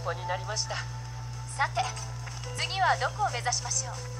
になりました。 さて次はどこを目指しましょう。